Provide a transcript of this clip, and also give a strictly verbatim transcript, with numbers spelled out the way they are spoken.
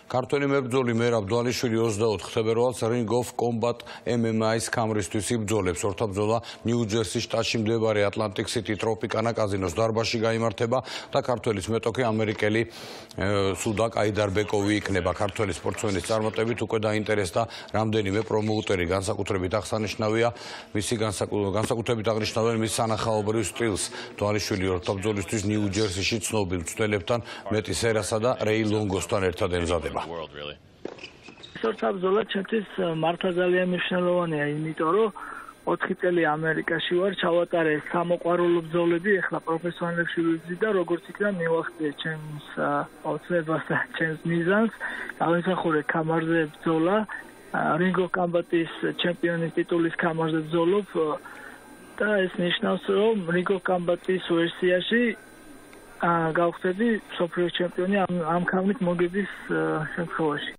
ქართველი მებრძოლი მერაბ დვალიშვილი ოცდაოთხ თებერვალს Ring of Combat M M A-ის ქამრისთვის იბრძოლებს. ორთა ბრძოლა ნიუ-ჯერსის შტატში მდებარე Atlantic City ტროპიკანა კაზინოს დარბაზში გაიმართება და ქართველის მეტოქი ამერიკელი სუდაკ აიდარბეკოვი იქნება. ქართველი სპორტსმენის წარმატებით უკვე დაინტერესდა რამდენიმე პრომოუტერი, განსაკუთრებით აღსანიშნავია მისი განსაკუთრებით აღნიშნავენ მის სანახაობრივ სტილს. დვალიშვილი ორთა ბრძოლისთვის ნიუ-ჯერსიში ცნობილ მცველებთან მეტი სერასა და რეი ლონგოსთან ერთად ემზადება. ორთა ბრძოლა ჩემთვის მართლა ძალიან მნიშვნელოვანია, იმიტომ რომ ოთხი წელი ამერიკაში ვარ, ჩავატარე სამოყვარულო ბრძოლები, ეხლა პროფესიონალებში ვიბრძი და როგორც იქნა მივახციე ჩემს აუცილებლობას და ჩემს მიზანს, დავიმსახურე ქამარზე ბრძოლა, Ring of Combat-ის ჩემპიონის ტიტულის ქამარზე ბრძოლობ და ეს ნიშნავს, რომ Ring of Combat-ის ვერსიაში გავხდები მსოფლიოს ჩემპიონი ამ ქამრით მოგების შემთხვევაში.